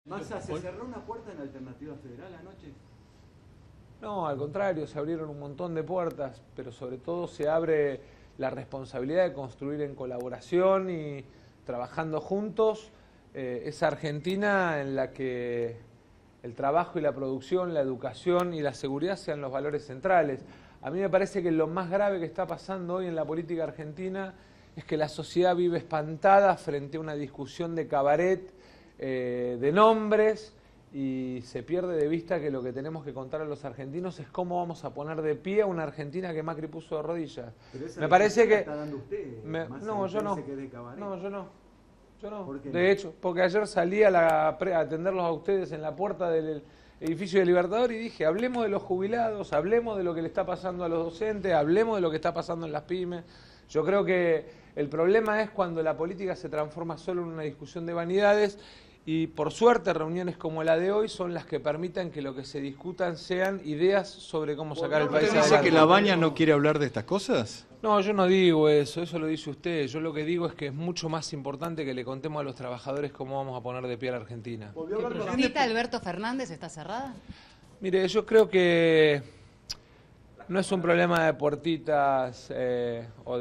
Massa, ¿se cerró una puerta en la Alternativa Federal anoche? No, al contrario, se abrieron un montón de puertas, pero sobre todo se abre la responsabilidad de construir en colaboración y trabajando juntos esa Argentina en la que el trabajo y la producción, la educación y la seguridad sean los valores centrales. A mí me parece que lo más grave que está pasando hoy en la política argentina es que la sociedad vive espantada frente a una discusión de cabaret, de nombres, y se pierde de vista que lo que tenemos que contar a los argentinos es cómo vamos a poner de pie a una Argentina que Macri puso de rodillas. Me parece que... Está dando usted, no, yo no. No, yo no. Yo no. ¿Por qué de hecho, porque ayer salí a atenderlos a ustedes en la puerta del edificio de Libertador y dije, hablemos de los jubilados, hablemos de lo que le está pasando a los docentes, hablemos de lo que está pasando en las pymes. Yo creo que el problema es cuando la política se transforma solo en una discusión de vanidades. Y por suerte reuniones como la de hoy son las que permitan que lo que se discutan sean ideas sobre cómo sacar el país adelante. ¿Usted dice que Labaña no quiere hablar de estas cosas? No, yo no digo eso lo dice usted. Yo lo que digo es que es mucho más importante que le contemos a los trabajadores cómo vamos a poner de pie a la Argentina. ¿La cita Alberto Fernández está cerrada? Mire, yo creo que no es un problema de puertitas o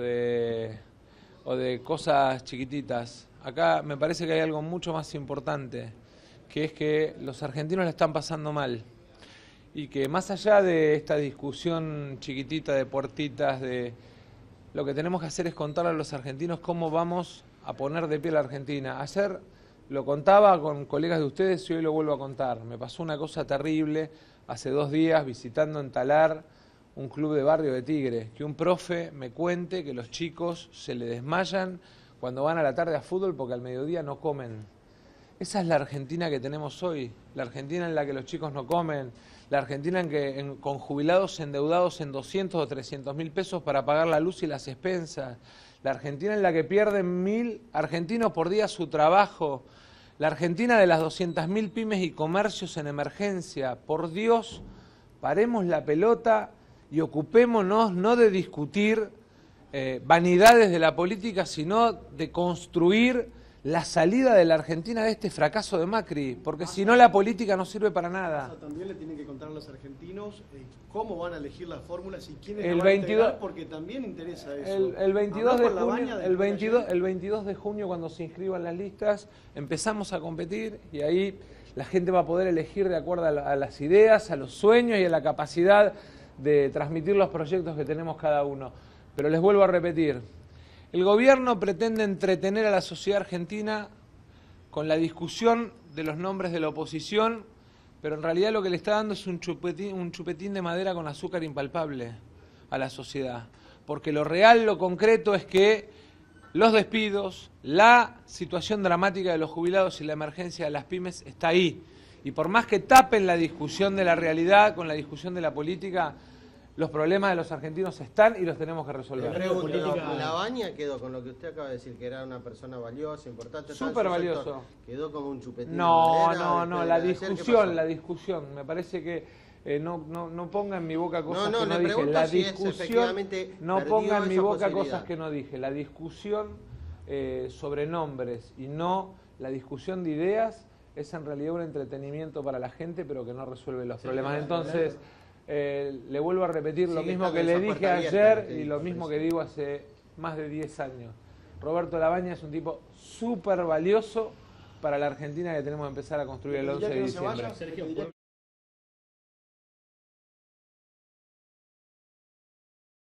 de cosas chiquititas. Acá me parece que hay algo mucho más importante, que es que los argentinos la están pasando mal y que más allá de esta discusión chiquitita de puertitas, lo que tenemos que hacer es contarle a los argentinos cómo vamos a poner de pie a la Argentina. Ayer lo contaba con colegas de ustedes y hoy lo vuelvo a contar. Me pasó una cosa terrible hace 2 días visitando en Talar un club de barrio de Tigre, que un profe me cuente que los chicos se le desmayan cuando van a la tarde a fútbol porque al mediodía no comen. Esa es la Argentina que tenemos hoy, la Argentina en la que los chicos no comen, la Argentina con jubilados endeudados en 200 o 300 mil pesos para pagar la luz y las expensas, la Argentina en la que pierden 1.000 argentinos por día su trabajo, la Argentina de las 200.000 pymes y comercios en emergencia. Por Dios, paremos la pelota y ocupémonos no de discutir vanidades de la política, sino de construir la salida de la Argentina de este fracaso de Macri, porque si no la política no sirve para nada. También le tienen que contar a los argentinos cómo van a elegir las fórmulas y quiénes el van a 22, integrar, porque también interesa eso. El 22 de junio, cuando se inscriban las listas, empezamos a competir y ahí la gente va a poder elegir de acuerdo a las ideas, a los sueños y a la capacidad de transmitir los proyectos que tenemos cada uno. Pero les vuelvo a repetir, el gobierno pretende entretener a la sociedad argentina con la discusión de los nombres de la oposición, pero en realidad lo que le está dando es un chupetín de madera con azúcar impalpable a la sociedad. Porque lo real, lo concreto es que los despidos, la situación dramática de los jubilados y la emergencia de las pymes está ahí. Y por más que tapen la discusión de la realidad con la discusión de la política, los problemas de los argentinos están y los tenemos que resolver. Labaña quedó con lo que usted acaba de decir, que era una persona valiosa, importante. Súper valioso. Sector, quedó como un chupetín. No, la discusión. Me parece que no ponga en mi boca cosas que no dije. La discusión, no ponga en mi boca cosas que no dije. La discusión sobre nombres y no la discusión de ideas es en realidad un entretenimiento para la gente, pero que no resuelve los problemas. Entonces, le vuelvo a repetir lo mismo que le dije ayer y lo mismo que digo hace más de 10 años. Roberto Labaña es un tipo súper valioso para la Argentina que tenemos que empezar a construir el 11 de diciembre.